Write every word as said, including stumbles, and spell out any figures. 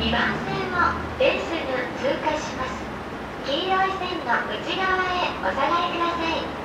にばん線を電すぐ通過します。黄色い線の内側へお下がりください。